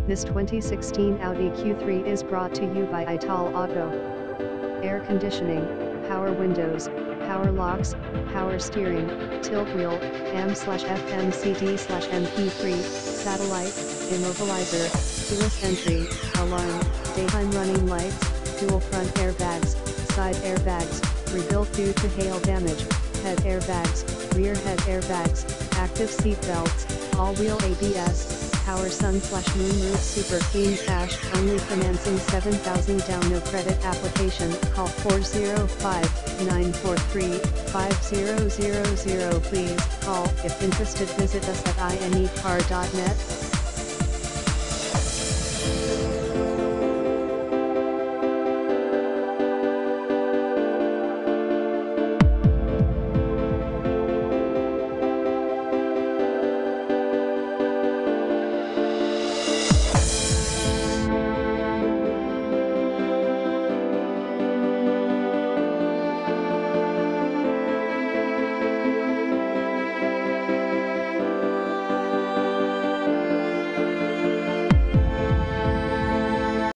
This 2016 Audi Q3 is brought to you by Ital Auto. Air conditioning, power windows, power locks, power steering, tilt wheel, AM/FM CD/MP3, satellite, immobilizer, keyless entry, alarm, daytime running lights, dual front airbags, side airbags, rebuilt due to hail damage, head airbags, rear head airbags, active seat belts, all-wheel ABS, power sun/moon roof. Super clean cash only financing, 7,000 down, no credit application. Call 405-943-5000. Please call if interested. Visit us at inecar.net.